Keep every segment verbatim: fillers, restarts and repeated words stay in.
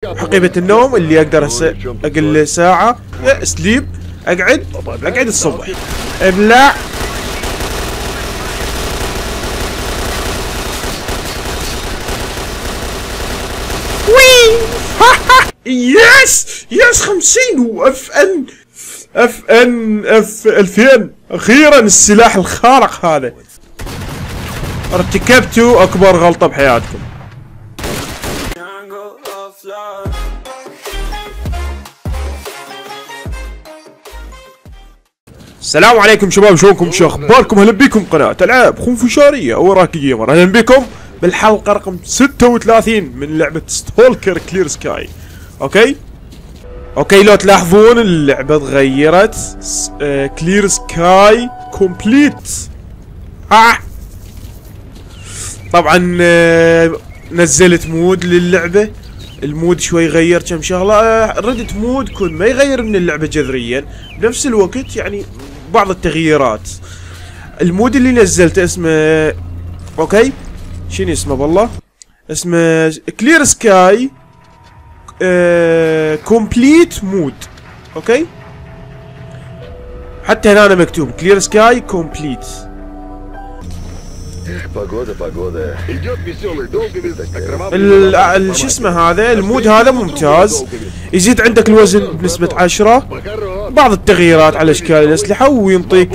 حقيبة النوم اللي اقدر هسه اقل ساعة سليب، اقعد اقعد الصبح ابلع. وي يس يس خمسين واف ان اف ان اف الفين. اخيرا السلاح الخارق هذا. ارتكبتوا اكبر غلطة بحياتكم. السلام عليكم شباب، شلونكم؟ شو اخباركم؟ هلا بيكم قناة العاب خنفشارية وراكي جيمر. اهلا بكم بالحلقة رقم ستة وثلاثين من لعبة ستولكر كلير سكاي. اوكي اوكي لو تلاحظون اللعبة تغيرت. آه كلير سكاي كومبليت. آه. طبعا آه نزلت مود للعبة. المود شوي غير كم شغلة. آه ردت مود كل ما يغير من اللعبة جذريا، بنفس الوقت يعني بعض التغييرات. المود اللي نزلته اسمه اوكي شنو اسمه بالله؟ اسمه كلير سكاي كومبليت مود. اوكي حتى هنا أنا مكتوب كلير سكاي كومبليت. شو اسمه هذا المود هذا ممتاز. يزيد عندك الوزن بنسبة عشرة، بعض التغييرات على اشكال الاسلحة، وينطيك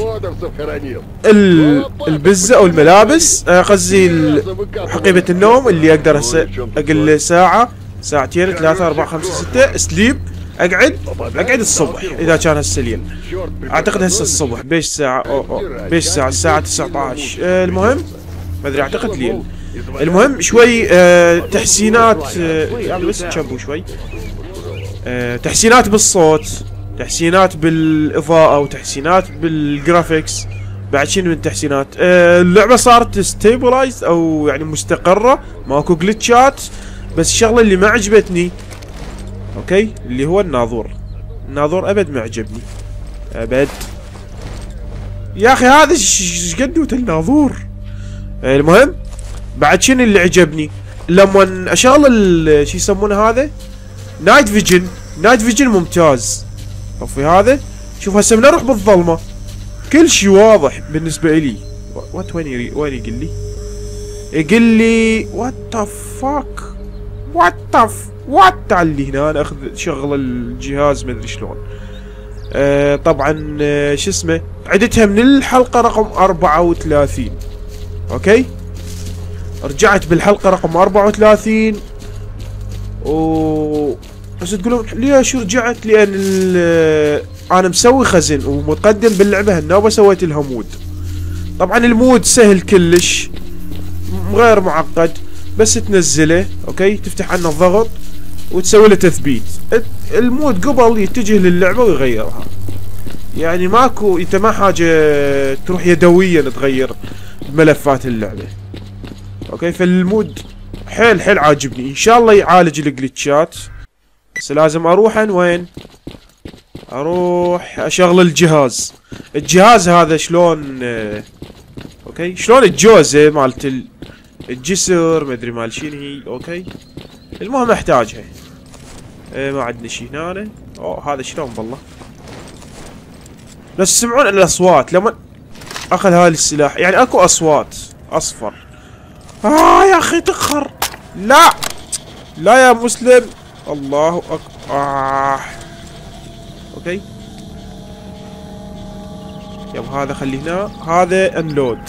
البزة او الملابس. قصدي حقيبة النوم اللي اقدر هسه اقل ساعة ساعتين ثلاثة أربعة خمسة ستة سليب، اقعد اقعد الصبح اذا كان هسه الليل. اعتقد هسه الصبح بيش ساعة أو أو بيش ساعة الساعة تسعة عشر. أه المهم ما ادري اعتقد ليل. المهم شوي أه تحسينات. أه بس تشبوا شوي. أه تحسينات بالصوت، تحسينات بالاضاءة، وتحسينات بالجرافيكس. بعد شنو من تحسينات؟ أه اللعبة صارت ستيبلايز او يعني مستقرة، ماكو جلتشات. بس الشغلة اللي ما عجبتني اوكي اللي هو الناظور. الناظور ابد ما عجبني ابد يا اخي. هذا ايش قدوته الناظور. المهم بعد شنو اللي عجبني؟ لما اشغل شو يسمونه هذا نايت فيجن. نايت فيجن ممتاز. طفي هذا. شوف هسه من اروح بالظلمة كل شيء واضح بالنسبة الي. وات وين وين يقول لي؟ يقول لي وات ذا فاك وات ذا وات. تعال هنا انا اخذ شغل الجهاز ما ادري شلون. آه طبعا آه شو اسمه عدتها من الحلقة رقم أربعة وثلاثين. اوكي رجعت بالحلقة رقم أربعة وثلاثين. و بس تقولون ليش رجعت؟ لان انا مسوي خزن ومتقدم باللعبة هالنوبة سويت لها مود. طبعا المود سهل كلش غير معقد، بس تنزله اوكي تفتح عنه الضغط وتسوي له تثبيت. المود قبل يتجه للعبة ويغيرها، يعني ماكو انت ما حاجة تروح يدويا تغير ملفات اللعبة. اوكي فالمود حيل حيل عاجبني. ان شاء الله يعالج الجلitchات. بس لازم اروح عن وين؟ اروح اشغل الجهاز. الجهاز هذا شلون اه اوكي شلون الجوزة مالت الجسر ما ادري مال شنو هي. اوكي المهم احتاجها. ايه ما عندنا شي هنا. اوه هذا شلون بالله. بس تسمعون الاصوات لما اخذ هذا السلاح، يعني اكو اصوات اصفر. اه يا اخي تخر. لا لا يا مسلم. الله اكبر. آه. اوكي يب هذا خلي هنا. هذا انلود.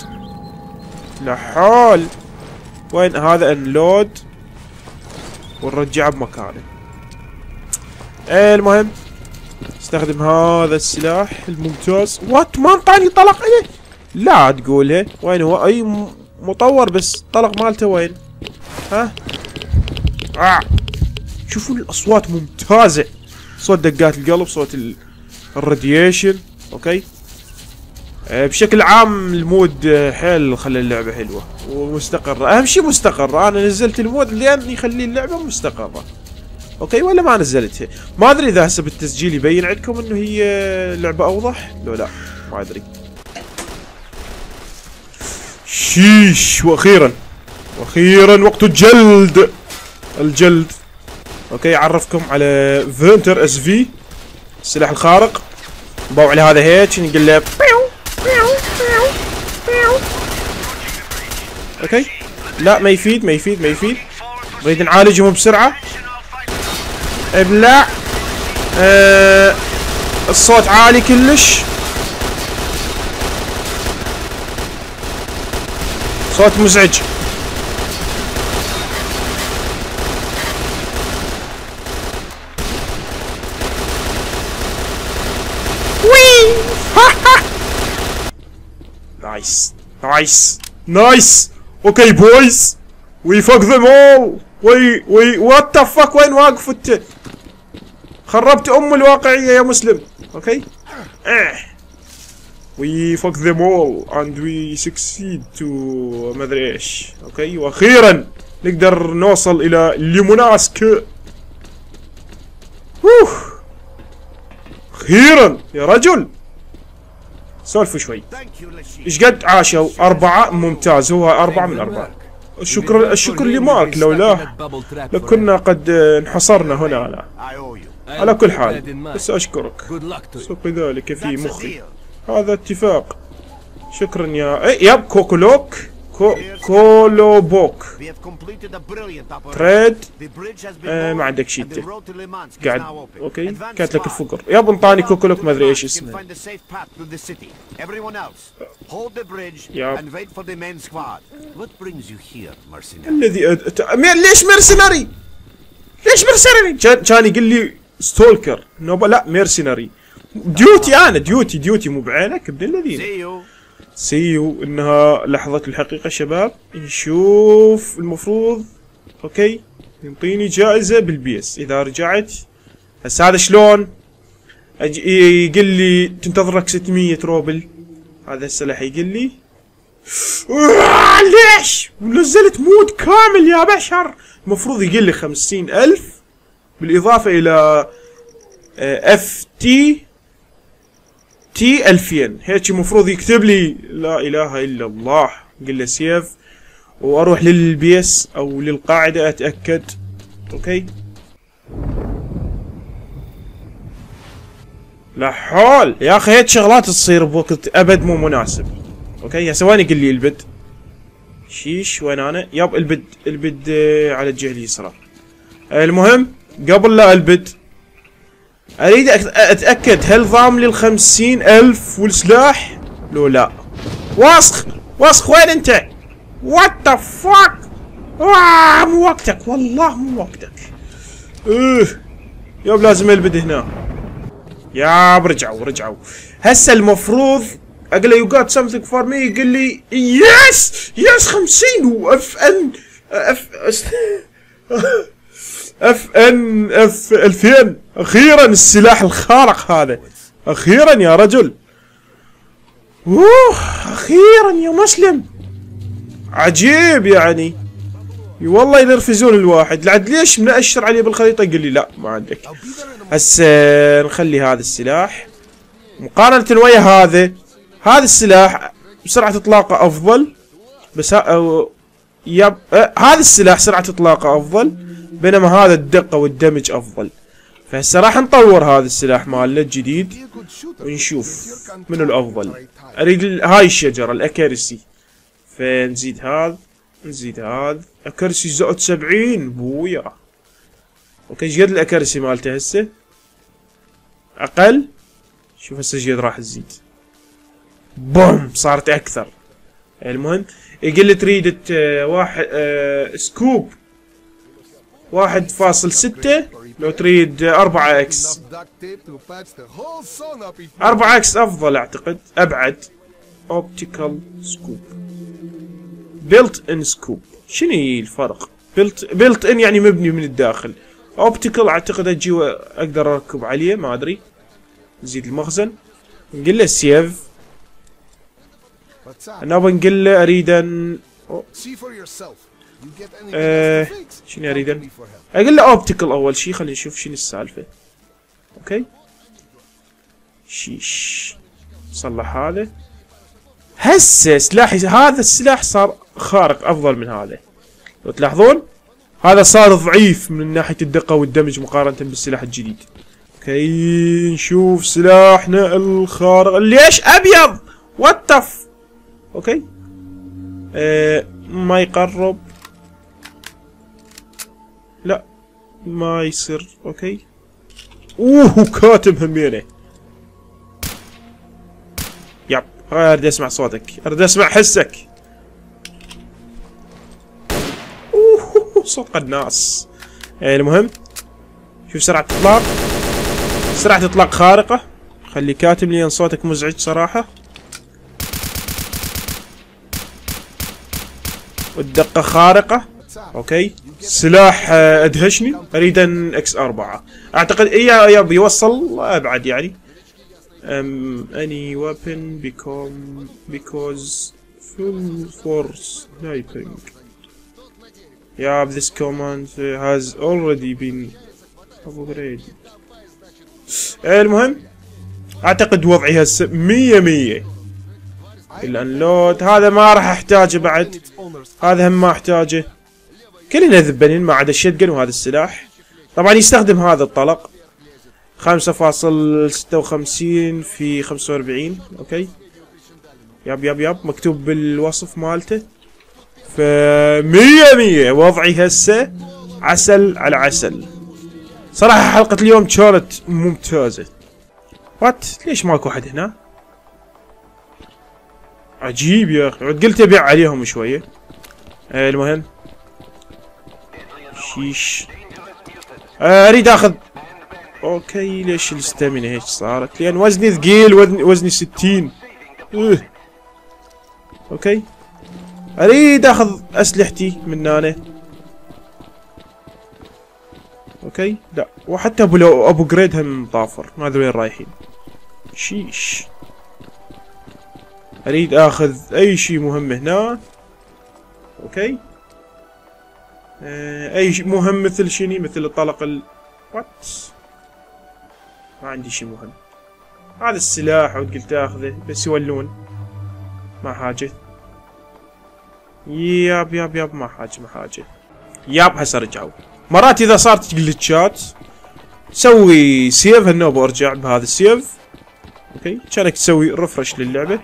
لحول وين هذا انلود ونرجعه بمكانه. ايه المهم استخدم هذا السلاح الممتاز. وات ما انطاني طلق ايه. لا تقولها وين هو؟ اي مطور بس طلق مالته وين؟ ها آه. شوفوا الاصوات ممتازة. صوت دقات القلب، صوت الراديشن. اوكي بشكل عام المود حيل خلى اللعبة حلوة ومستقرة. اهم شي مستقرة. انا نزلت المود لان يخلي اللعبة مستقرة. اوكي ولا ما نزلتها؟ ما ادري اذا هسه بالتسجيل يبين عندكم انه هي لعبة اوضح لو لا ما ادري. شيش واخيرا واخيرا وقت الجلد. الجلد اوكي اعرفكم على فينتر اس في السلاح الخارق. نبوع على هذا هيك نقول له اوكي. لا ما يفيد ما يفيد ما يفيد. نريد نعالجهم بسرعة. ابلع. أه الصوت عالي كلش. صوت مزعج. وي نايس نايس نايس. اوكي بويز وي فاك ذيم اول. وي وي وات ذا فاك وين واقف انت؟ خربت ام الواقعية يا مسلم. اوكي اه وي فاك ذيم اول اند وي سكسيد تو ما ادري ايش. اوكي واخيرا نقدر نوصل الى ليموناسك. اوه اخيرا يا رجل. سولفوا شوي. ايش قد عاشوا؟ أربعة. ممتاز هو أربعة من أربعة. الشكر الشكر لمارك لولاه لكنا قد انحصرنا هنا. لا. على كل حال بس أشكرك. سوق ذلك في مخي. هذا اتفاق. شكرا يا اي يب كوكولوك كو كولوبوك تريد. آه ما عندك شيء قاعد. اوكي كانت لك الفقر. يب انطاني كوكولوك ما ادري ايش اسمه. يب الذي أد... ليش مرسنري؟ ليش مرسنري؟ كان يقول لي ستولكر. نوبا لا ميرسينري. ديوتي انا ديوتي ديوتي مو بعينك ابن الذين. سيو انها لحظة الحقيقة شباب. نشوف المفروض اوكي ينطيني جائزة بالبيس اذا رجعت. هسه هذا شلون؟ أجي يقول لي تنتظرك ستمية روبل. هذا السلاح يقول لي ليش؟ نزلت مود كامل يا بشر. المفروض يقول لي خمسين ألف بالاضافة الى اف تي تي ألفين. هيك المفروض يكتب لي. لا اله الا الله. قل له سيف واروح للبيس او للقاعدة اتأكد. اوكي لا حول يا اخي. هيك شغلات تصير بوقت ابد مو مناسب. اوكي هسه وين يقول لي البد؟ شيش وين انا؟ ياب البد البد على الجهة اليسرى. المهم قبل لا البد اريد اتأكد هل ضام لي الخمسين الف والسلاح لو لا. واسخ واسخ وين انت؟ وات ذا فاك. مو وقتك والله مو وقتك. اوه ياب لازم البد هنا. ياب رجعوا رجعوا. هسه المفروض اقول له يو جات سمثينج فور مي. يقول لي يس يس خمسين واف ان اف اف ان اف ألفين. اخيرا السلاح الخارق هذا. اخيرا يا رجل. اوه اخيرا يا مسلم. عجيب يعني. والله ينرفزون الواحد. لعد ليش منأشر عليه بالخريطة؟ يقول لي لا ما عندك. هسه نخلي هذا السلاح مقارنة ويا هذا. هذا السلاح سرعة اطلاقه افضل بس ها يب أه هذا السلاح سرعة اطلاقه افضل بينما هذا الدقة والدمج افضل. فهسه راح نطور هذا السلاح مالنا الجديد ونشوف منو الافضل. اريد هاي الشجرة الاكيرسي. فنزيد هذا نزيد هذا. اكيرسي زائد سبعين بويا. اوكي ايش قد الاكيرسي مالته هسه؟ اقل. شوف هسه ايش قد راح تزيد. بوم صارت اكثر. المهم يقول لي تريد واحد اه سكوب واحد فاصل ستة لو تريد أربعة اكس. أربعة اكس افضل اعتقد ابعد. اوبتيكال سكوب بيلت ان سكوب. شنو الفرق؟ بيلت بيلت ان يعني مبني من الداخل. اوبتيكال اعتقد اجي اقدر اركب عليه ما ادري. نزيد المخزن. نقول له سيف. انا بنقول له اريد ان آه شنو اريد ان اقول له اوبتيكال اول شيء. خلينا نشوف شنو السالفه. اوكي شيش صلح هذا. هسه سلاحي هذا السلاح صار خارق افضل من هذا لو تلاحظون. هذا صار ضعيف من ناحية الدقة والدمج مقارنة بالسلاح الجديد. اوكي نشوف سلاحنا الخارق. ليش ابيض؟ واتف. اوكي آه ما يقرب. لا ما يصير. اوكي اوه كاتب همينه. يب اريد اسمع صوتك، اريد اسمع حسك. اوه صوت قناص. آه المهم شوف سرعة اطلاق، سرعة اطلاق خارقة. خلي كاتب لي ان صوتك مزعج صراحة. والدقة خارقة. اوكي سلاح ادهشني. اريد ان اكس اربعة. اعتقد اياه بيوصل ابعد يعني. um, any weapon become because full force sniping. Yeah, this command has already been upgraded. المهم اعتقد وضعي هسه مية مية. الانلود هذا ما راح احتاجه بعد، هذا هم ما احتاجه. كلنا ذبانين ما عدا الشتقن وهذا السلاح. طبعا يستخدم هذا الطلق خمسة فاصل ستة وخمسين في خمسة وأربعين. اوكي ياب ياب ياب مكتوب بالوصف مالته. فمية مية وضعي هسه عسل على عسل صراحة. حلقة اليوم كانت ممتازة. وات ليش ماكو احد هنا؟ عجيب يا اخي. قلت ابيع عليهم شوية. آه المهم شيش آه اريد اخذ. اوكي ليش الاستامينا هيك صارت؟ لان وزني ثقيل، وزني وزني ستين. اه. اوكي اريد اخذ اسلحتي من هنا. اوكي لا وحتى ابو ابو جريد هم طافر، ما ادري وين رايحين. شيش اريد اخذ اي شيء مهم هنا. اوكي آه اي شيء مهم مثل شني؟ مثل الطلق ال وات. ما عندي شيء مهم. هذا السلاح عود قلت اخذه بس يولون. ما حاجة. ياب ياب ياب ما حاجة ما حاجة. ياب هسه رجعوا. مرات اذا صارت جلتشات سوي سيف هالنوب وارجع بهذا السيف. اوكي كانك تسوي ريفرش للعبة.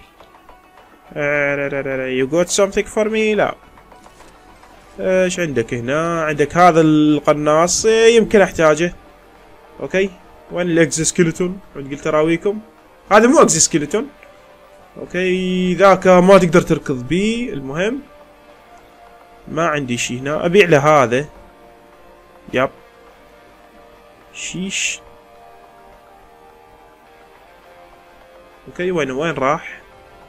يو جوت سمثينج فور مي. لا ايش عندك هنا؟ عندك هذا القناص يمكن احتاجه. اوكي وين الاكزوسكيلتون؟ قلت اراويكم هذا مو اكزوسكيلتون. اوكي ذاك ما تقدر تركض بيه. المهم ما عندي شيء هنا. ابيع له هذا. ياب شيش. اوكي وين وين راح؟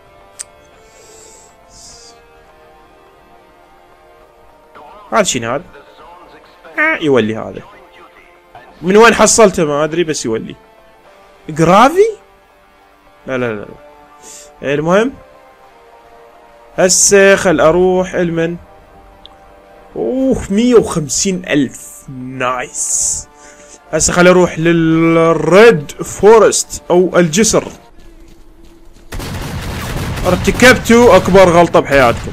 هذا شنو هذا؟ آه يولي هذا. من وين حصلته ما ادري بس يولي. جرافي؟ لا لا لا, لا. المهم هسه خل اروح المن. اوه مية وخمسين الف نايس. هسه خل اروح للريد فورست او الجسر. ارتكبتوا اكبر غلطة بحياتكم.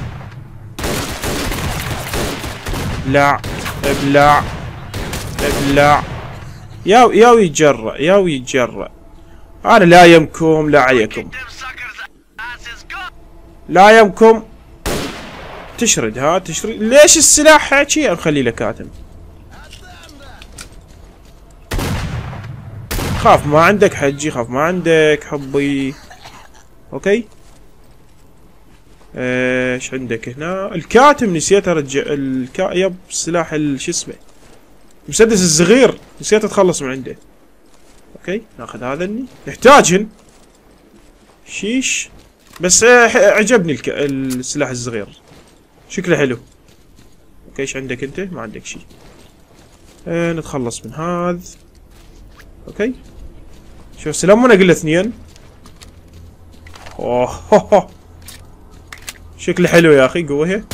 ابلع ابلع ابلع. يا ياو يتجرأ ياو يتجرأ. انا لا يمكم لا عليكم. لا يمكم تشرد. ها تشرد. ليش السلاح هيك نخلي له كاتم؟ خاف ما عندك حجي، خاف ما عندك حبي. اوكي ايش عندك هنا؟ الكاتم نسيت ارجع. الكا يب سلاح شو اسمه المسدس الصغير نسيت اتخلص من عنده. اوكي ناخذ هذا اني نحتاجهن. شيش بس عجبني الك... السلاح الصغير شكله حلو. اوكي ايش عندك انت؟ ما عندك شيء. آه نتخلص من هذا. اوكي شوف سلام انا قلت اثنين. اوه هو هو. شكله حلو يا اخي قوه.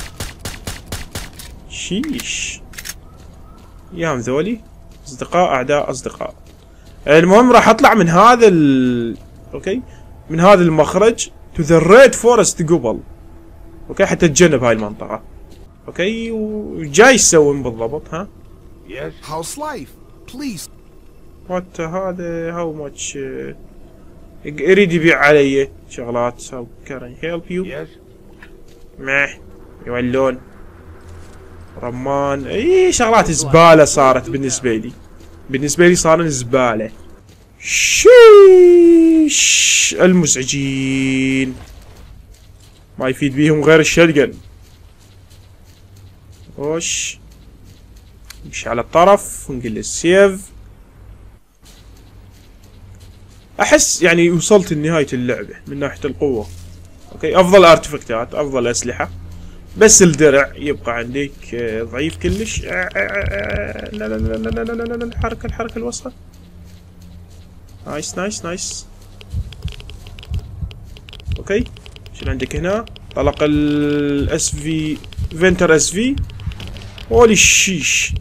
شيش يا ذولي اصدقاء اعداء اصدقاء. المهم راح اطلع من هذا ال... اوكي من هذا المخرج تو ذا ريد فورست قبل. اوكي حتى اتجنب هاي المنطقة. اوكي وجاي يسوون بالضبط ها؟ Yes. How's life? Please. وات هذا هاو ماتش يريد يبيع علي شغلات. هاو كان هيلب يو؟ Yes. مeh يولون رمان اي شغلات زبالة صارت بالنسبة لي. بالنسبة لي صار زبالة. شيش المزعجين ما يفيد بيهم غير الشلقن. وش نمشي على الطرف ونقل السيف. احس يعني وصلت لنهاية اللعبة من ناحية القوة. اوكي افضل ارتفكتات افضل اسلحة بس الدرع يبقى عندك ضعيف كلش. لا لا لا لا لا لا لا الحركة الحركة الوسطى. نايس نايس نايس. اوكي شنو عندك هنا؟ طلق الاس في فينتر اس في. هولي الشيش.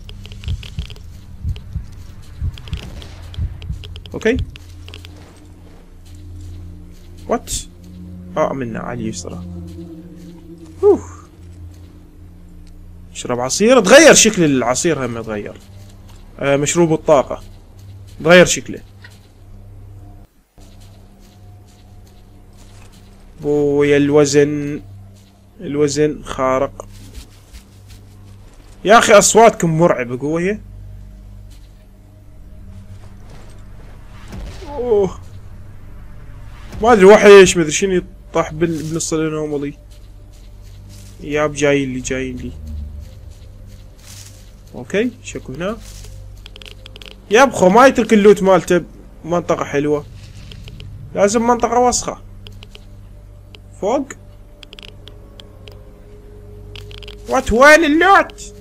اوكي وات اه منا على اليسرى. اوه اشرب عصير. تغير شكل العصير هم تغير. آه مشروب الطاقة تغير شكله. بويا الوزن الوزن خارق. يا اخي اصواتكم مرعبة قوية. اوه ما ادري وحش ما ادري شنو يطاح بنص الانومالي. ياب جاي لي جاي لي. اوكي شكو هنا. ياب خو ما يترك اللوت مالته منطقة حلوة. لازم منطقة وسخة. فوق وات وين اللوت؟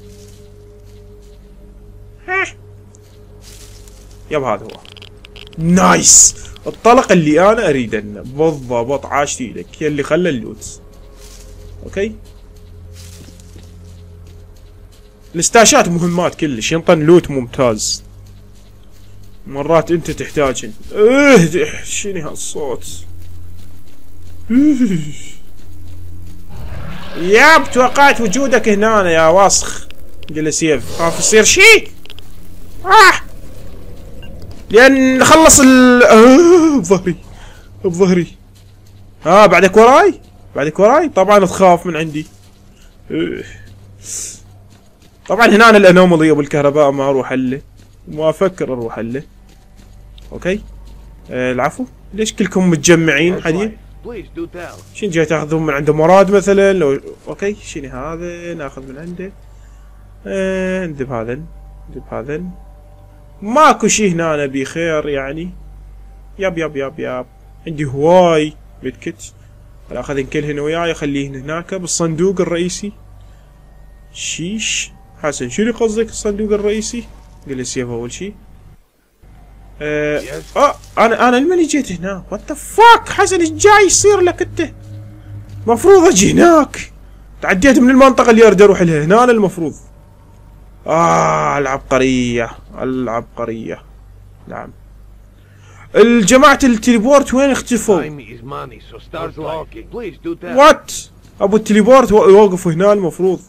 ها ياب هذا هو. نايس الطلق اللي انا اريده بالضبط. عاشتي لك يا اللي خلى اللوت. اوكي الاستاشات مهمات كلش ينطن لوت ممتاز. مرات انت تحتاجن. ايه شنو هالصوت؟ ياب توقعت وجودك هنا يا وسخ. قل سيف خاف يصير شي. آه لان خلص ال آه بظهري بظهري. ها آه بعدك وراي بعدك وراي. طبعا تخاف من عندي. آه. طبعا هنا الانومالي ابو الكهرباء ما اروح له. ما افكر اروح له. اوكي آه العفو. ليش كلكم متجمعين حديد؟ شنو جاي تاخذون من عنده مراد مثلا؟ لو اوكي شنو هذا ناخذ من عنده. آه ندب هذا ندب هذا. ماكو شي هنا انا بخير يعني. ياب ياب ياب ياب عندي هواي متكت. اخذ كلهن وياي اخليهن هناك بالصندوق الرئيسي. شيش حسن شنو قصدك الصندوق الرئيسي؟ قل السيف اول شي. اه, آه انا انا لمن جيت هنا؟ وات ذا فاك حسن ايش جاي يصير لك انت؟ مفروض اجي هناك. تعديت من المنطقة اللي اريد اروح لها هنا المفروض. آه العبقرية العبقرية. نعم الجماعة التليبورت وين اختفوا؟ وات ابو التليبورت يوقفوا هنا المفروض.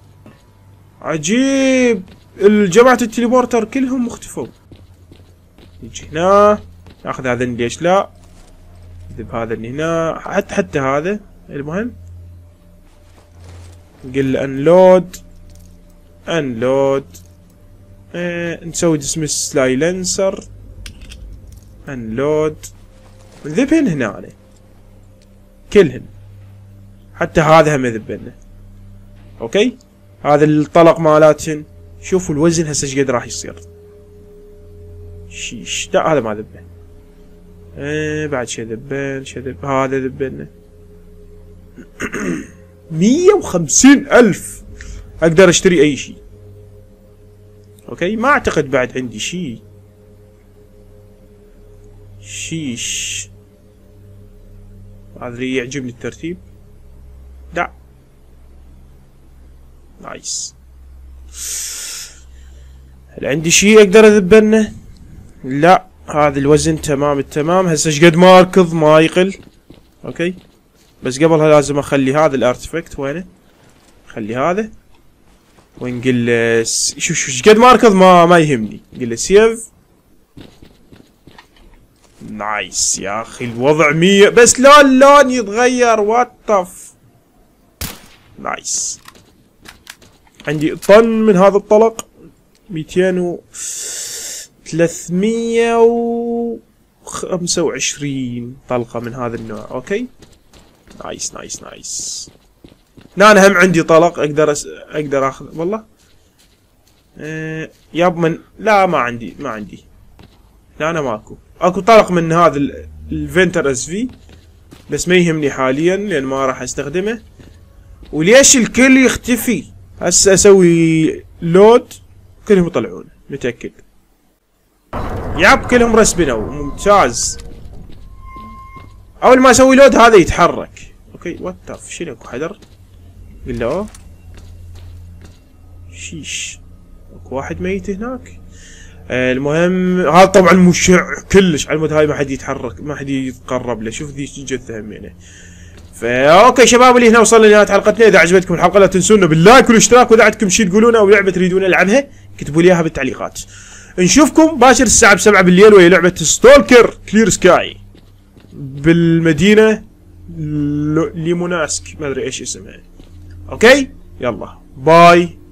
عجيب الجماعة التليبورتر كلهم اختفوا. نجي هنا ناخذ هذا ليش لا. نذب هذا اللي هنا حتى حتى هذا. المهم نقول انلود انلود. اه نسوي دسمس سلايلنسر. انلود نذبهن هنا عليه كلهن حتى هذا هم يذبهن. اوكي هذا الطلق مالاتهن. شوفوا الوزن هسه ايش قد راح يصير. شيش لا هذا ما ذبه. اه بعد شي ذبن شي ذب هذا ذبنا. مية وخمسين الف اقدر اشتري اي شيء. اوكي ما اعتقد بعد عندي شيء. شيش هذا اللي يعجبني الترتيب. لا نايس. هل عندي شيء اقدر اذبنه؟ لا هذا الوزن تمام التمام. هسه ايش قد ما اركض ما يقل. اوكي بس قبلها لازم اخلي هذا الارتفكت وينه. خلي هذا ونقول له شوف شوف ايش قد ما اركض ما ما يهمني. نقول له سيف. نايس يا اخي الوضع مية بس لا اللون يتغير وات طف. نايس. عندي طن من هذا الطلق مئتين و ثلاثمية وخمسة وعشرين طلقة من هذا النوع. اوكي نايس نايس نايس. لا انا هم عندي طلق اقدر أس... اقدر اخذ والله. أه... ياب من لا ما عندي ما عندي. لا انا ماكو. اكو طلق من هذا ال... الفنتر اس في بس ما يهمني حاليا لان ما راح استخدمه. وليش الكل يختفي؟ هسه اسوي لود كلهم يطلعون متاكد. ياب كلهم رسبنوا ممتاز. اول ما اسوي لود هذا يتحرك. اوكي وات تاف شنو اكو حدر؟ قل له شيش اكو واحد ميت هناك. آه المهم هذا طبعا مشع كلش على مود هاي ما حد يتحرك ما حد يتقرب له. شوف ذي الجثه همينه. فا اوكي شباب اللي هنا وصلنا لنهايه حلقتنا. اذا عجبتكم الحلقه لا تنسونا باللايك والاشتراك. واذا عندكم شيء تقولونه او لعبه تريدون نلعبها كتبوا لي اياها بالتعليقات. نشوفكم باشر الساعه بسبعة بالليل وهي لعبه ستولكر كلير سكاي بالمدينه ليموناسك ما ادري ايش اسمها. اوكي يلا باي.